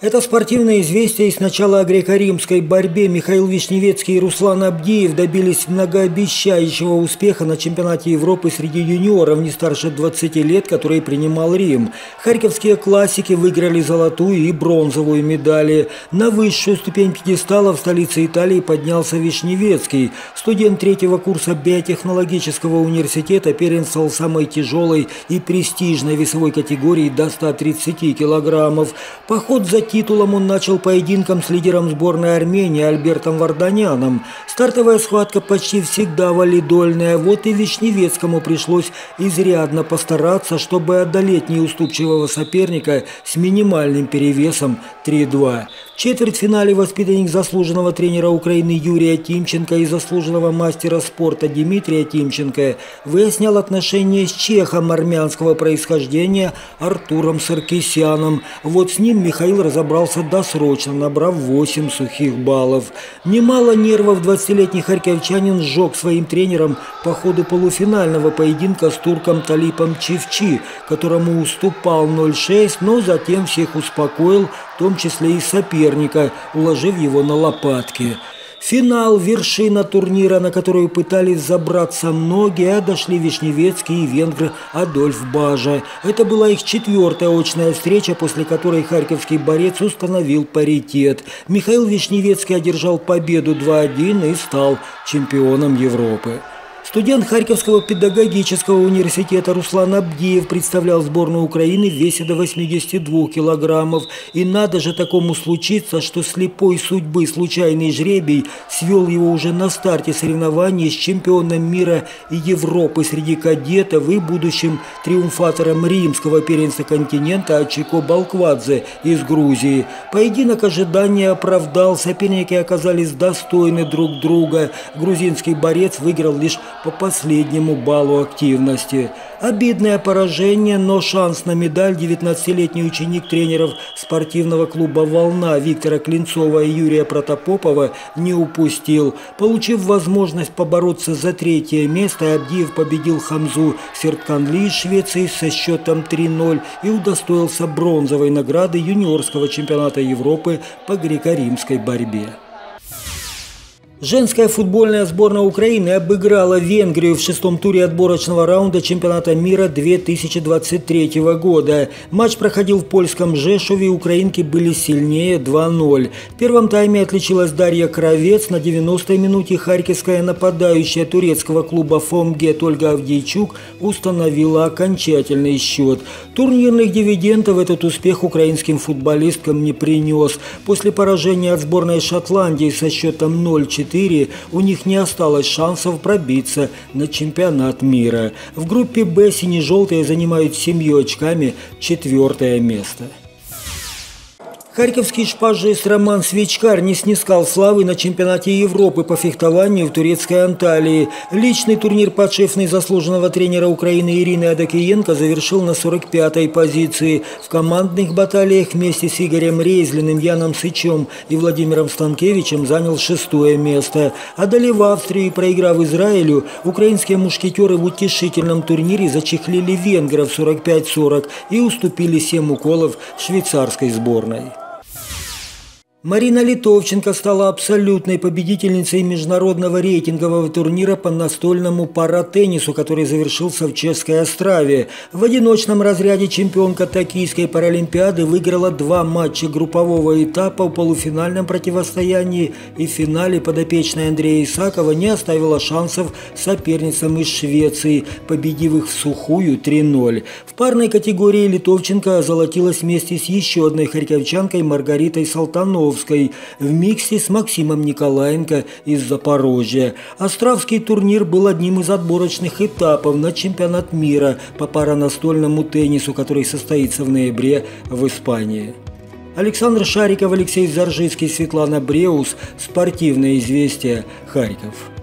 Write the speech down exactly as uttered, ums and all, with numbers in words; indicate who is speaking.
Speaker 1: Это спортивное известие и с начала греко-римской борьбе Михаил Вишневецкий и Руслан Абдиев добились многообещающего успеха на чемпионате Европы среди юниоров не старше двадцати лет, который принимал Рим. Харьковские классики выиграли золотую и бронзовую медали. На высшую ступень пьедестала в столице Италии поднялся Вишневецкий. Студент третьего курса биотехнологического университета первенствовал в самой тяжелой и престижной весовой категории до ста тридцати килограммов. Поход за титулом он начал поединком с лидером сборной Армении Альбертом Варданяном. Стартовая схватка почти всегда валидольная, вот и Вишневецкому пришлось изрядно постараться, чтобы одолеть неуступчивого соперника с минимальным перевесом три-два. В четвертьфинале воспитанник заслуженного тренера Украины Юрия Тимченко и заслуженного мастера спорта Дмитрия Тимченко выяснял отношения с чехом армянского происхождения Артуром Саркисяном. Вот с ним Михаил разобрался досрочно, набрав восемь сухих баллов. Немало нервов двадцатилетний харьковчанин сжег своим тренером по ходу полуфинального поединка с турком Талипом Чивчи, которому уступал ноль шесть, но затем всех успокоил, в том числе и соперника, уложив его на лопатки. Финал – вершина турнира, на которую пытались забраться многие, а дошли Вишневецкий и венгр Адольф Бажа. Это была их четвертая очная встреча, после которой харьковский борец установил паритет. Михаил Вишневецкий одержал победу два-один и стал чемпионом Европы. Студент Харьковского педагогического университета Руслан Абдиев представлял сборную Украины в весе до восьмидесяти двух килограммов. И надо же такому случиться, что слепой судьбы случайный жребий свел его уже на старте соревнований с чемпионом мира и Европы среди кадетов и будущим триумфатором римского первенства континента Ачико Балквадзе из Грузии. Поединок ожидания оправдал, соперники оказались достойны друг друга. Грузинский борец выиграл лишь по последнему баллу активности. Обидное поражение, но шанс на медаль девятнадцатилетний ученик тренеров спортивного клуба «Волна» Виктора Клинцова и Юрия Протопопова не упустил. Получив возможность побороться за третье место, Абдиев победил Хамзу Сертканли из Швеции со счетом три-ноль и удостоился бронзовой награды юниорского чемпионата Европы по греко-римской борьбе. Женская футбольная сборная Украины обыграла Венгрию в шестом туре отборочного раунда чемпионата мира две тысячи двадцать третьего года. Матч проходил в польском Жешове, украинки были сильнее два-ноль. В первом тайме отличилась Дарья Кравец, на девяностой минуте харьковская нападающая турецкого клуба «Фомгет» Ольга Авдейчук установила окончательный счет. Турнирных дивидендов этот успех украинским футболисткам не принес. После поражения от сборной Шотландии со счетом ноль-четыре у них не осталось шансов пробиться на чемпионат мира. В группе «Б» сине-желтые занимают семью очками четвертое место. Харьковский шпажист Роман Свечкар не снискал славы на чемпионате Европы по фехтованию в турецкой Анталии. Личный турнир подшефный заслуженного тренера Украины Ирины Адакиенко завершил на сорок пятой позиции. В командных баталиях вместе с Игорем Рейзлиным, Яном Сычем и Владимиром Станкевичем занял шестое место. Одолев Австрию и проиграв Израилю, украинские мушкетеры в утешительном турнире зачехлили венгров сорок пять сорок и уступили семь уколов швейцарской сборной. Марина Литовченко стала абсолютной победительницей международного рейтингового турнира по настольному паратеннису, который завершился в Чешской Острове. В одиночном разряде чемпионка Токийской паралимпиады выиграла два матча группового этапа в полуфинальном противостоянии и в финале подопечная Андрея Исакова не оставила шансов соперницам из Швеции, победив их в сухую три-ноль. В парной категории Литовченко озолотилась вместе с еще одной харьковчанкой Маргаритой Салтановой в миксе с Максимом Николаенко из Запорожья. Островский турнир был одним из отборочных этапов на чемпионат мира по паранастольному теннису, который состоится в ноябре в Испании. Александр Шариков, Алексей Заржицкий, Светлана Бреус. Спортивное известие. Харьков.